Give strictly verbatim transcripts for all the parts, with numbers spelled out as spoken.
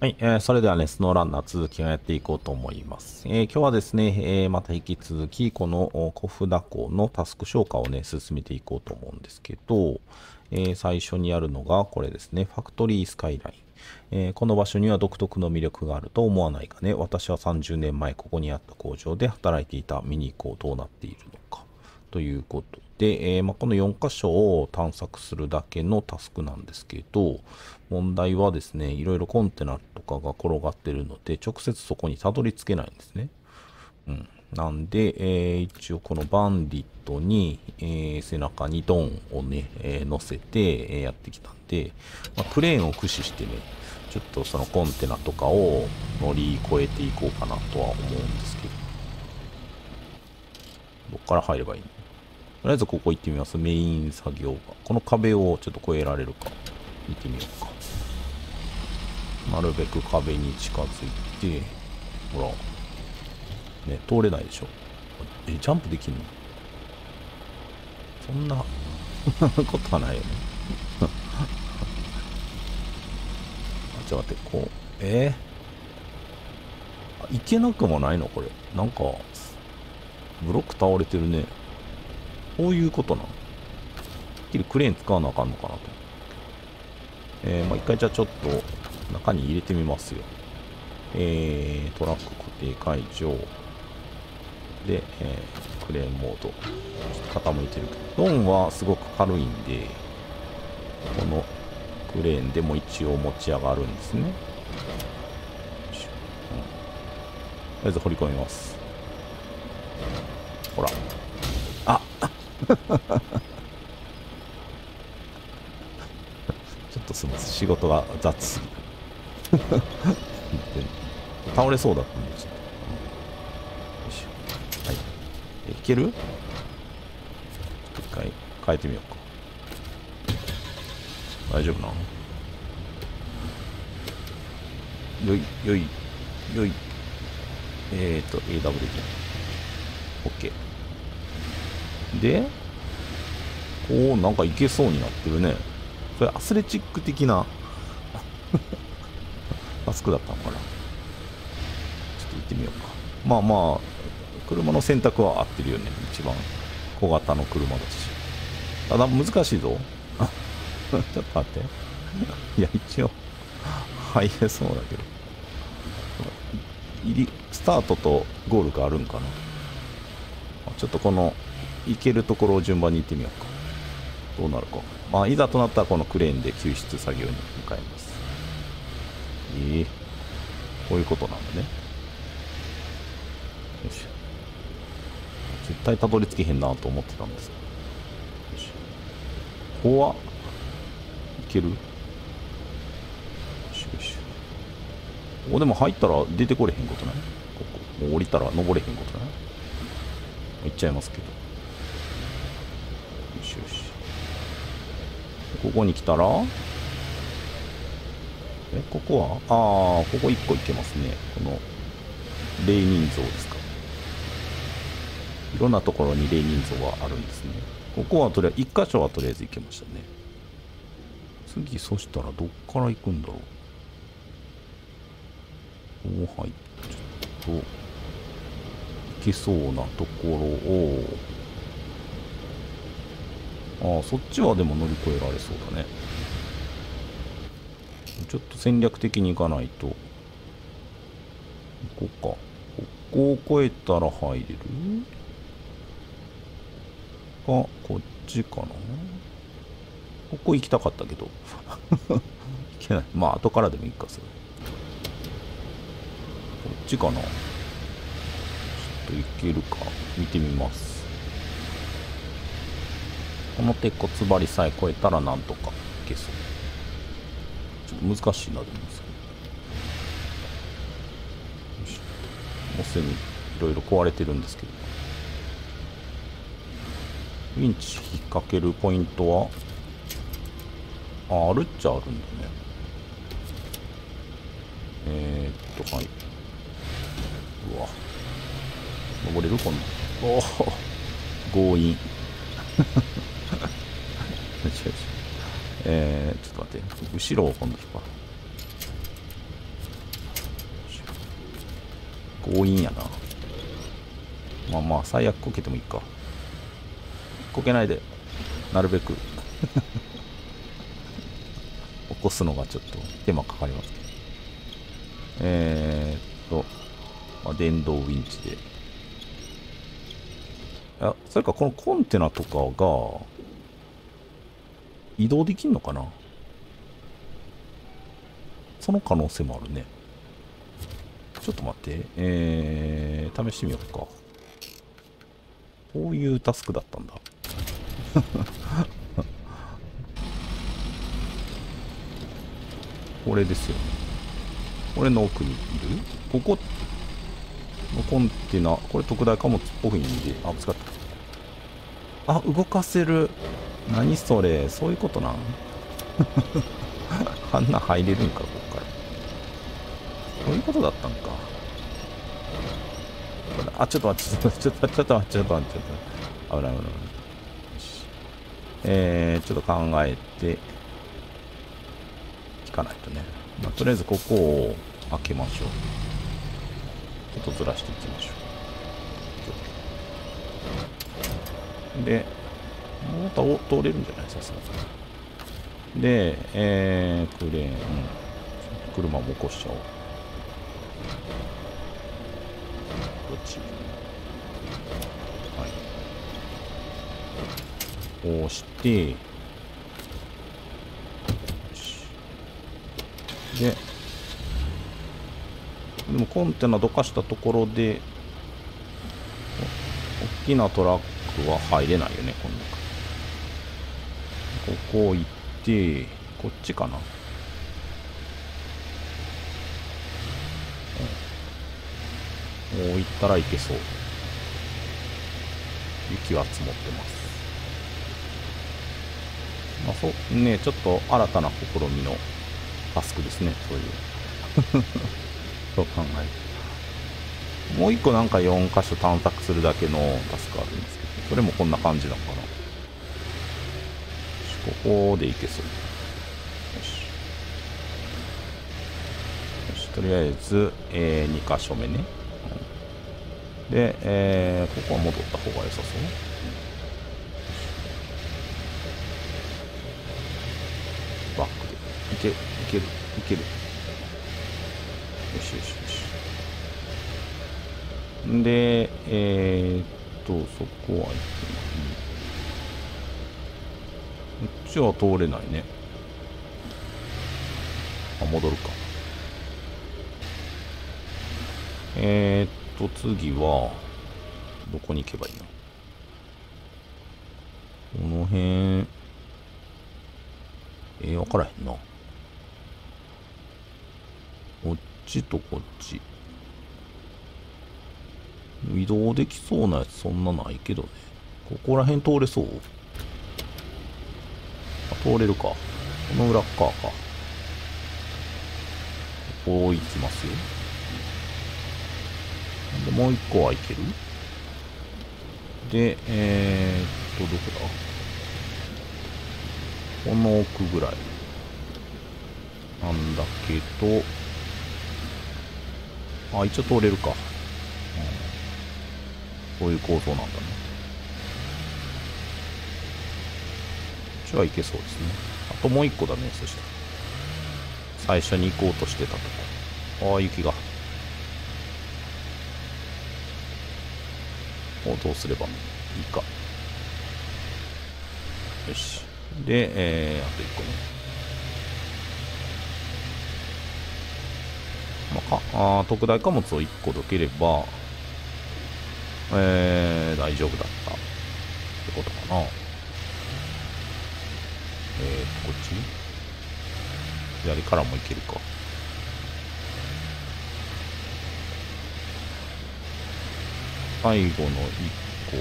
はい、えーそれではね、スノーランナー続きをやっていこうと思います。えー今日はですね、えーまた引き続き、このお小札庫のタスク消化をね、進めていこうと思うんですけど、えー最初にやるのがこれですね、ファクトリースカイライン。えーこの場所には独特の魅力があると思わないかね。私はさんじゅうねんまえここにあった工場で働いていた。見に行こう。どうなっているのか。ということで、えーまあ、このよん箇所を探索するだけのタスクなんですけど、問題はですね、いろいろコンテナとかが転がってるので、直接そこにたどり着けないんですね。うん。なんで、えー一応このバンディットに、えー背中にドンをね、えー乗せて、えーやってきたんで、まあ、クレーンを駆使してね、ちょっとそのコンテナとかを乗り越えていこうかなとは思うんですけど、どっから入ればいいの？とりあえずここ行ってみます。メイン作業場。この壁をちょっと越えられるか見てみようか。なるべく壁に近づいて、ほら、ね、通れないでしょ。え、ジャンプできんの？そんなことはないよね。あ、ちょっと待って、こう、えー、あ、いけなくもないのこれ。なんか、ブロック倒れてるね。こういうことなの？てっきりクレーン使わなあかんのかなと。えー、まあ、一回じゃあちょっと中に入れてみますよ。えー、トラック固定解除。で、えー、クレーンモード。ちょっと傾いてるけど、ドンはすごく軽いんで、このクレーンでも一応持ち上がるんですね。よいしょ、うん、とりあえず掘り込みます。ほら。あちょっとすみません。仕事が雑すぎる。倒れそうだったんで、ちょっと。よいしょ。はい。いける？ちょっと一回変えてみようか。大丈夫なの？よい、よい、よい。えーと、エーダブリュー で。OK。で、おー、なんかいけそうになってるね。それアスレチック的なタスクだったのかな。ちょっと行ってみようか。まあまあ、車の選択は合ってるよね。一番小型の車だし。ただ難しいぞ。ちょっと待って。いや、一応、入れそうだけど。入り、スタートとゴールがあるんかな。ちょっとこの、行けるところを順番に行ってみようか。どうなるか。まあ、いざとなったらこのクレーンで救出作業に向かいます。ええー、こういうことなんだね。よし。絶対たどり着けへんなと思ってたんですけど。よし。ここはいける？よしよし。ここでも入ったら出てこれへんことない？ここ。もう降りたら登れへんことない？行っちゃいますけど。よしよし。ここに来たら、え、ここはああ、ここいっこ行けますね。この、霊人像ですか。いろんなところに霊人像があるんですね。ここはとりあえず、いっ箇所はとりあえず行けましたね。次、そしたらどっから行くんだろう。こう入って、ちょっと、行けそうなところを、ああ、そっちはでも乗り越えられそうだね。ちょっと戦略的に行かないと。行こうか。ここを越えたら入れるか、こっちかな。ここ行きたかったけど。行けない。まあ、後からでもいいか、それ。こっちかな。ちょっと行けるか。見てみます。この鉄骨張りさえ越えたらなんとか行けそう。ちょっと難しいな、でもそれ。よし。もうすでにいろいろ壊れてるんですけど。ウィンチ引っ掛けるポイントは、あ、あるっちゃあるんだね。えー、っと、はい。うわ。登れるこんな。おお、強引。よしよし。えー、ちょっと待って。後ろを今度引っ張る。 強引やな。まあまあ、最悪こけてもいいか。こけないで。なるべく。起こすのがちょっと手間かかりますけど。えーっと、まあ、電動ウィンチで。あ、それかこのコンテナとかが移動できんのかな。その可能性もあるね。ちょっと待って。えー、試してみようか。こういうタスクだったんだ。これですよね。これの奥にいるここのコンテナ、これ特大貨物っぽいんで、あ、ぶつかった。あ、動かせる。何それ、そういうことなんあんな入れるんか、ここから。そういうことだったんか。あ、ちょっと待って、ちょっと、ちょっと、ちょっと待って、ちょっと待って、ちょっと。危ない、危ない。えー、ちょっと考えて、引かないとね。まあ、とりあえずここを開けましょう。ちょっとずらしていきましょう。で、モーターを通れるんじゃないさすがに。で、えー、クレーン、車も起こしちゃおう。どっち？はい。こうして、よし。で、でもコンテナどかしたところで、大きなトラックは入れないよね、この中。ここ行って、こっちかな。もう行ったらいけそう。雪は積もってます。まあ、そうね、ちょっと新たな試みのタスクですね、そういう。そう考える。もう一個なんかよん箇所探索するだけのタスクあるんですけど、それもこんな感じなのかな。ここでいけそう。よし。よし、とりあえず、えー、に箇所目ね。で、えー、ここは戻った方が良さそう。バックで。いけ、いける、いける。よしよしよし。で、えー、っと、そこは行ってもいい。こっちは通れないね。あ、戻るか。えー、っと、次は、どこに行けばいいの？この辺、えー、わからへんな。こっちとこっち。移動できそうなやつそんなないけどね。ここら辺通れそう？あ、通れるか。この裏っ側か。こう行きますよ。で、もう一個は行ける？で、えー、っと、どこだ？この奥ぐらい。なんだけど、あ、一応通れるか。うん、そういう構造なんだね。こっちはいけそうですね。あともう一個だね、そしたら。最初に行こうとしてたとこ。ああ、雪が。をどうすればいいか。よし。で、えー、あといっこね。まあ、かあ特大貨物をいっこどければ、えー、大丈夫だったってことかな。えーと、こっち左からもいけるか。最後のいっこ。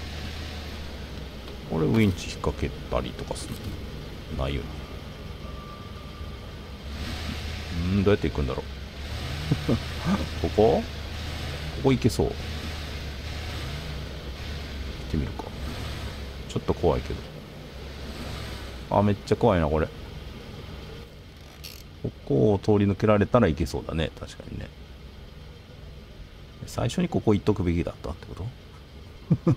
これウィンチ引っ掛けたりとかするのないよね。んー、どうやって行くんだろう。ここここ行けそう。行ってみるか。ちょっと怖いけど。あ、めっちゃ怖いな、これ。ここを通り抜けられたらいけそうだね。確かにね。 最初にここ行っとくべきだったってこと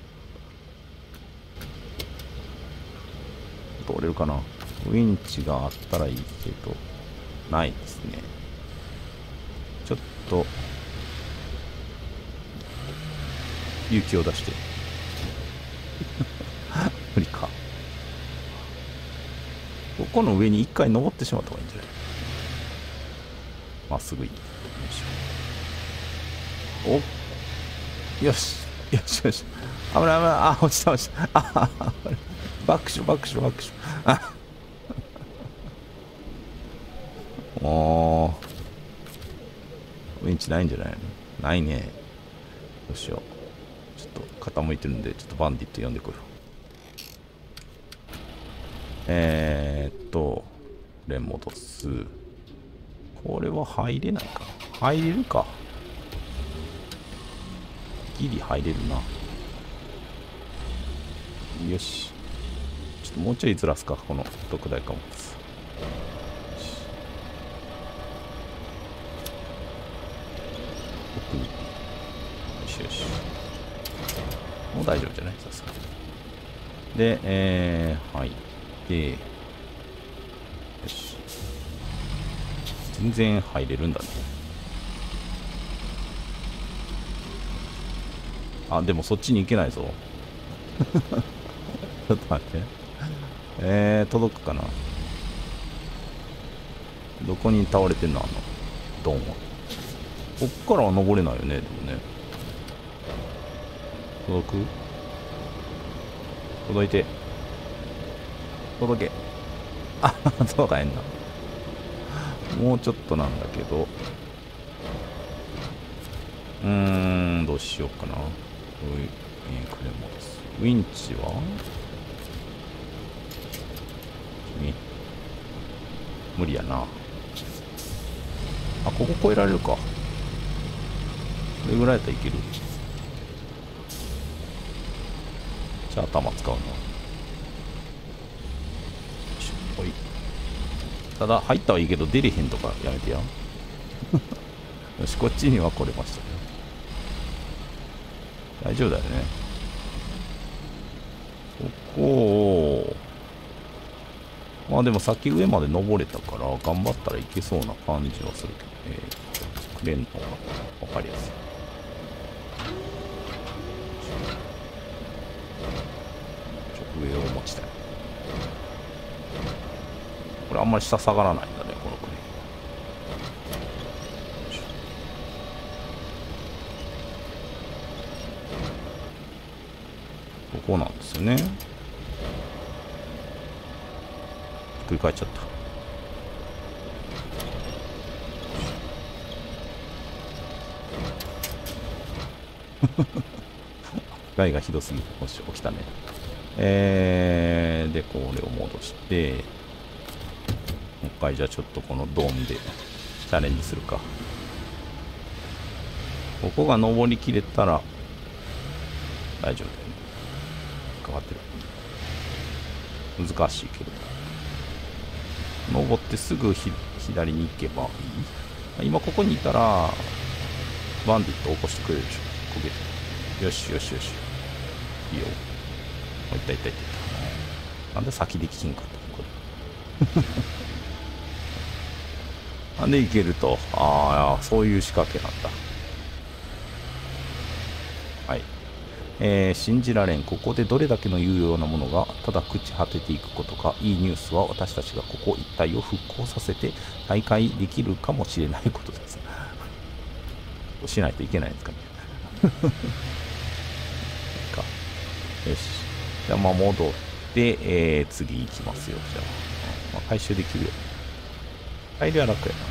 通れるかな。ウィンチがあったらいいけど、ないですね。ちょっと、勇気を出して。無理か。ここの上に一回登ってしまった方がいいんじゃない？まっすぐ行って。よいしょ。お、よし。よしよし。危ない危ない。あ、落ちた落ちた。あ、バックしろバックしろバックしろ。あもう、ウィンチないんじゃないの？ないね。どうしよう。ちょっと傾いてるんで、ちょっとバンディット呼んでくる。えーっと、これ戻す。これは入れないか。入れるか。ギリ入れるな。よし。ちょっともうちょいずらすか、この特大貨物。奥に。よしよし。もう大丈夫じゃない？さすがに。で、えー、入って、よし。全然入れるんだね。あ、でもそっちに行けないぞ。ちょっと待って。えー、届くかな。どこに倒れてんのあの、ドンは。こっからは登れないよね、でもね。届く？届いて。届け。あ、届かへんな。もうちょっとなんだけど。うーん、どうしようかな。ウィン、クレモです。ウィンチは君無理やな。あ、ここ越えられるか。これぐらいやったらいける。じゃあ頭使うな。ほい。ただ入ったはいいけど出れへんとかやめてや。よし、こっちには来れましたね。大丈夫だよね。ここを、まあでもさっき上まで登れたから頑張ったらいけそうな感じはするけど、えー、クレーンの方が分かりやすい。ちょっと上を持ちたい。これあんまり下下がらないんだね、このクレーン。こうなんですよね。ひっくり返っちゃった。害がひどすぎる。よし、起きたね。えー、で、これを戻して、もう一回じゃあちょっとこのドーンでチャレンジするか。ここが登りきれたら大丈夫だよね。かかってる。難しいけど。登ってすぐひ左に行けばいい。今ここにいたら、バンディット起こしてくれるでしょ。こけて。よしよしよし。いいよ。いったいったいった。なんで先できひんかったこれ。なんでいけると。ああ、そういう仕掛けなんだ。はい。えー、信じられん。ここでどれだけの有用なものがただ朽ち果てていくことか。いいニュースは私たちがここ一帯を復興させて大会できるかもしれないことです。しないといけないんですかね。かよし。じゃあまあ戻って、えー、次行きますよ。じゃあ、まあ、回収できるよ。帰りは楽やな。